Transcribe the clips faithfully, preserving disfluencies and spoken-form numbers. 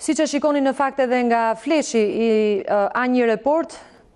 Si që shikoni në fakt edhe nga fleshi i uh, a një report,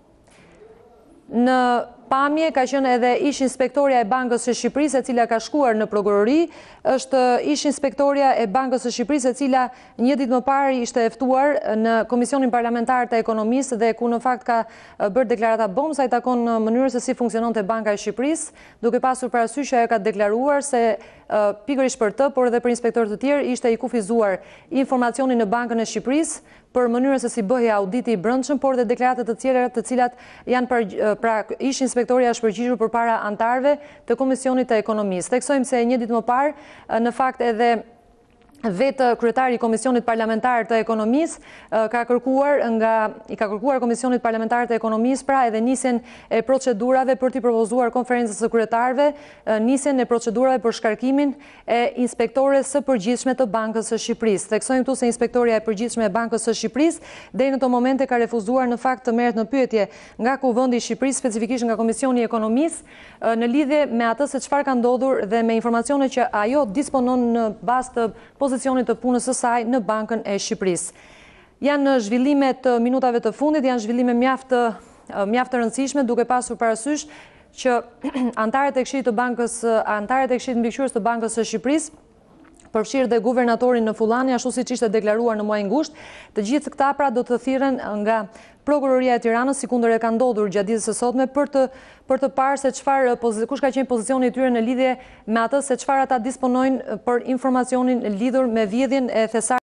në pamje ka qenë edhe ish-inspektorja e Bankës së Shqipërisë, e cila ka shkuar në Prokurori, është ish-inspektorja e Bankës së Shqipërisë, e cila një ditë më parë ishte e ftuar në Komisionin Parlamentar të Ekonomisë dhe ku në fakt ka bërë deklarata bomë sa i takon në mënyrë se si funksiononte Banka e Shqipërisë, duke pasur parasysh që ajo ka deklaruar se uh, pikërisht për të, por edhe për inspektorët të tjerë, ishte i kufizuar informacioni në Bankën e Shqipërisë për mënyrën se si bëhej auditi i brendshëm, por dhe deklaratat të tjera të cilat janë për, pra ish-inspektorja është përgjigjur përpara anëtarëve të Komisionit të Ekonomisë. Theksojmë se një ditë më parë, në fakt edhe vetë kryetari i Komisionit Parlamentar të Ekonomisë ka kërkuar nga i ka kërkuar Komisionit Parlamentar të Ekonomisë pra edhe nisjen e procedurave për t'i propozuar konferencës së kryetarëve, nisjen e procedurave për shkarkimin e inspektores së përgjithshme të Bankës së Shqipërisë. Theksojmë këtu se inspektoria e përgjithshme e Bankës së Shqipërisë deri në këto momente ka refuzuar në fakt të merret në pyetje nga Kuvendi i Shqipërisë, specifikisht nga Komisioni i Ekonomisë, në lidhje me atë se çfarë ka ndodhur dhe me informacionet që ajo disponon në bazë të pozicionit të punës së saj në Bankën e Shqipërisë. Janë zhvillime të minutave të fundit, janë zhvillime mjaft mjaft të rëndësishme, duke pasur parasysh që anëtarët e Këshillit të Bankës, anëtarët e Këshillit Mbikëqyrës të Bankës së Shqipërisë, përfshirë dhe guvernatorin në Fullani, ashtu siç ishte deklaruar në muajin gusht, të gjithë këta pra do të thirren nga Prokuroria e Tiranës, sikundër e ka ndodhur gjatë ditës së sotme, për të për të parë se çfarë kush ka qenë pozicioni i tyre në lidhje me atë se çfarë ata disponojnë për informacionin lidhur me vjedhjen e Thesari.